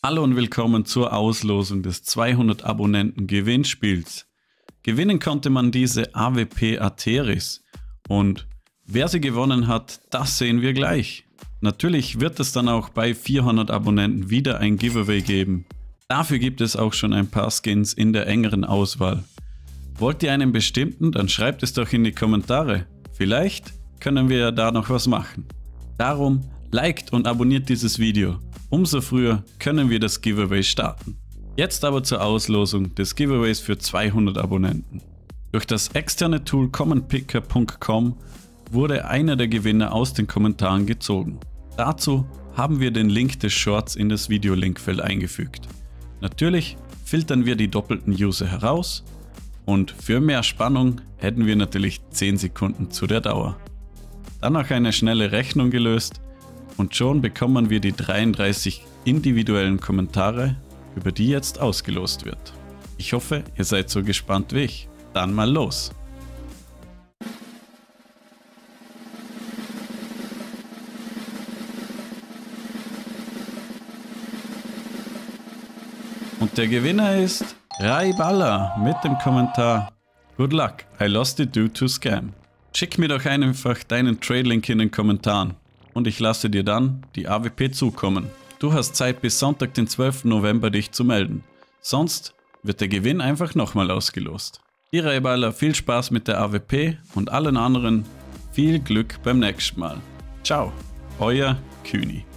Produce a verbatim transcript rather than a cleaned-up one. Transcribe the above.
Hallo und willkommen zur Auslosung des zweihundert Abonnenten Gewinnspiels. Gewinnen konnte man diese A W P Ateris und wer sie gewonnen hat, das sehen wir gleich. Natürlich wird es dann auch bei vierhundert Abonnenten wieder ein Giveaway geben. Dafür gibt es auch schon ein paar Skins in der engeren Auswahl. Wollt ihr einen bestimmten, dann schreibt es doch in die Kommentare. Vielleicht können wir ja da noch was machen. Darum liked und abonniert dieses Video. Umso früher können wir das Giveaway starten. Jetzt aber zur Auslosung des Giveaways für zweihundert Abonnenten. Durch das externe Tool commentpicker punkt com wurde einer der Gewinner aus den Kommentaren gezogen. Dazu haben wir den Link des Shorts in das Video-Linkfeld eingefügt. Natürlich filtern wir die doppelten User heraus und für mehr Spannung hätten wir natürlich zehn Sekunden zu der Dauer. Dann noch eine schnelle Rechnung gelöst und schon bekommen wir die dreiunddreißig individuellen Kommentare, über die jetzt ausgelost wird. Ich hoffe, ihr seid so gespannt wie ich. Dann mal los! Und der Gewinner ist Raiballa mit dem Kommentar Good luck, I lost it due to scam. Schick mir doch einfach deinen Trade-Link in den Kommentaren und ich lasse dir dann die A W P zukommen. Du hast Zeit bis Sonntag, den zwölften November, dich zu melden. Sonst wird der Gewinn einfach nochmal ausgelost. Dir Raiballa viel Spaß mit der A W P und allen anderen viel Glück beim nächsten Mal. Ciao, euer Kühni.